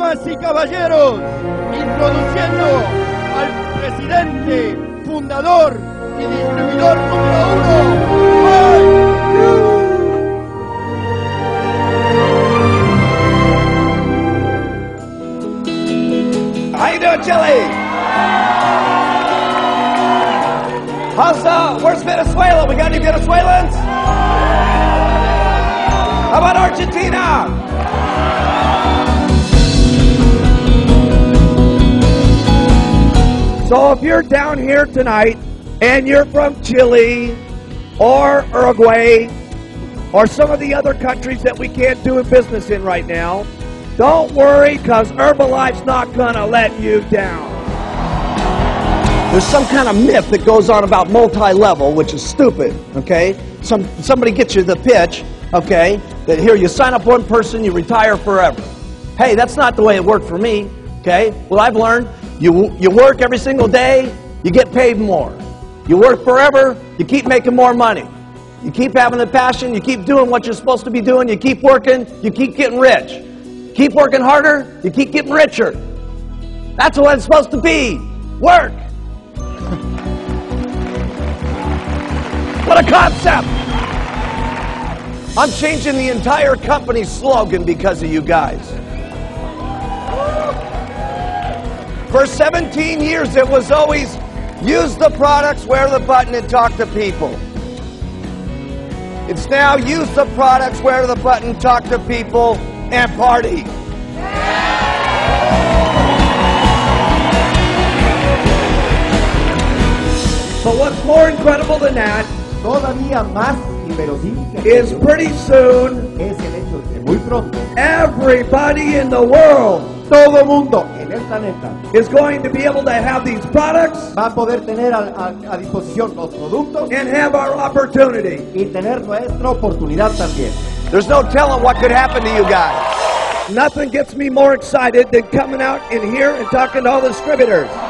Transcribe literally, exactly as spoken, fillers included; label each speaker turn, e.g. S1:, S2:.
S1: Damas y caballeros, introduciendo al presidente, fundador y distribuidor número uno,
S2: How you doing, Chile? How's uh, where's Venezuela? We got any Venezuelans? How about Argentina?
S3: So if you're down here tonight and you're from Chile or Uruguay or some of the other countries that we can't do business in right now, don't worry, because Herbalife's not going to let you down.
S2: There's some kind of myth that goes on about multi-level, which is stupid, okay? Some, somebody gets you the pitch, okay, that here you sign up one person, you retire forever. Hey, that's not the way it worked for me, okay? Well, I've learned you, you work every single day, you get paid more. You work forever, you keep making more money. You keep having the passion, you keep doing what you're supposed to be doing, you keep working, you keep getting rich. Keep working harder, you keep getting richer. That's what it's supposed to be. Work. What a concept. I'm changing the entire company's slogan because of you guys. For seventeen years, it was always use the products, wear the button, and talk to people. It's now use the products, wear the button, talk to people, and party.
S3: But what's more incredible than that
S4: Todavía más inverosímil
S3: is pretty soon
S4: es el hecho de que muy pronto
S3: everybody in the world
S4: todo mundo en el planeta
S3: is going to be able to have these products
S4: va a poder tener a, a, a disposición los productos
S3: and have our opportunity.
S4: y tener nuestra oportunidad también.
S2: There's no telling what could happen to you guys.
S3: Nothing gets me more excited than coming out in here and talking to all the distributors.